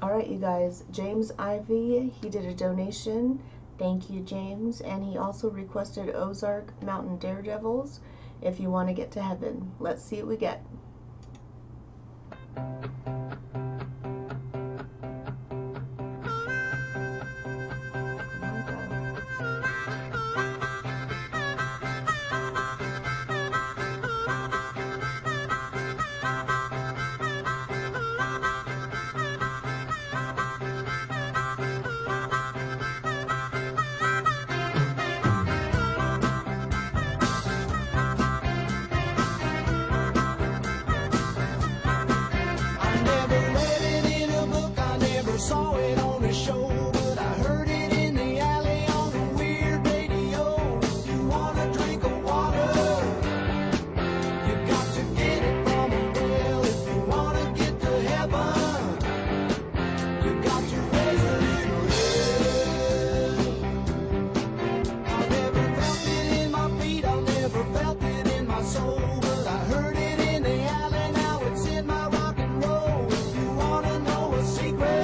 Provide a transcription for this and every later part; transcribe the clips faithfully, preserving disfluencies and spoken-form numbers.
Alright, you guys, James Ivy, he did a donation. Thank you, James. And he also requested Ozark Mountain Daredevils, If You Want to Get to Heaven. Let's see what we get. Saw it on a show, but I heard it in the alley on a weird radio. If you wanna drink of water, you got to get it from a well. If you wanna get to heaven, you got to raise a little hell. I never felt it in my feet, I never felt it in my soul, but I heard it in the alley, now it's in my rock and roll. If you wanna know a secret,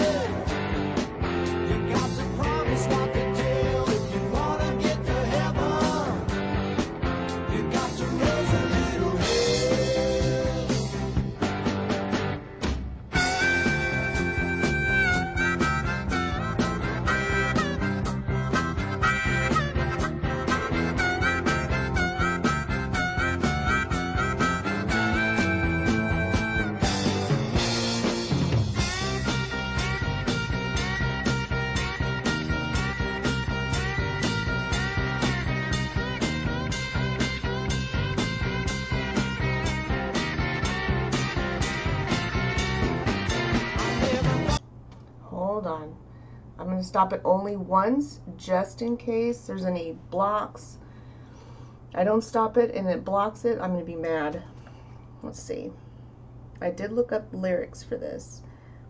Hold on. I'm going to stop it only once, just in case there's any blocks. I don't stop it and it blocks it, I'm going to be mad. Let's see. I did look up lyrics for this.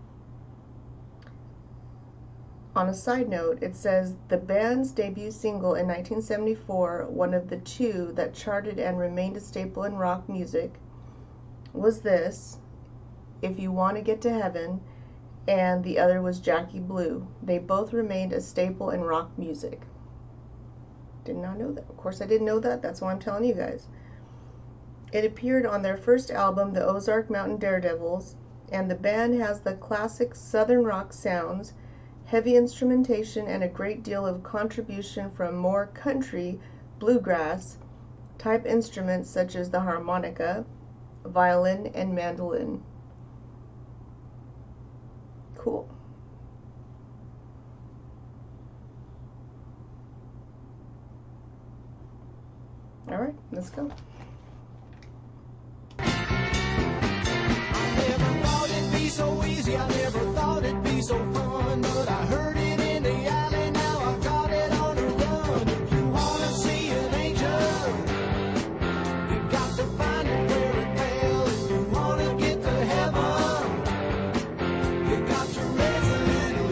On a side note, it says the band's debut single in nineteen seventy-four, one of the two that charted and remained a staple in rock music, was this, If You Want to Get to Heaven, and the other was Jackie Blue. They both remained a staple in rock music. Did not know that. Of course I didn't know that. That's why I'm telling you guys. It appeared on their first album, the Ozark Mountain Daredevils, and the band has the classic southern rock sounds, heavy instrumentation, and a great deal of contribution from more country, bluegrass type instruments such as the harmonica, violin, and mandolin. Cool. All right, let's go. I never thought it'd be so easy, I never thought it'd be so fun, but I heard it in the alley, now I've got it on a run. If you wanna see an angel, you got to find it where it fell. If you wanna get to heaven, you got to raise a little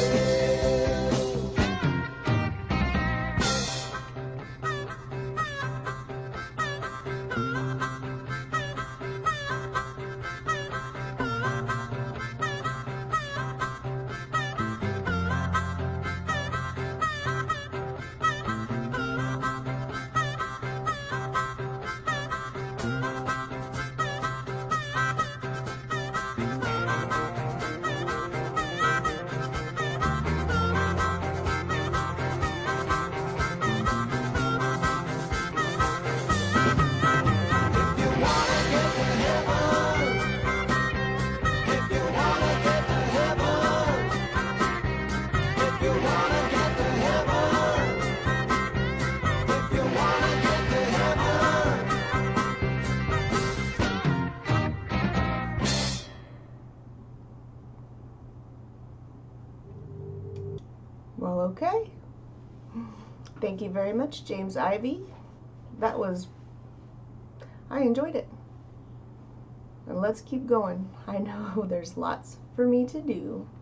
Well, okay. Thank you very much, James Ivy. That was, I enjoyed it. And let's keep going. I know there's lots for me to do.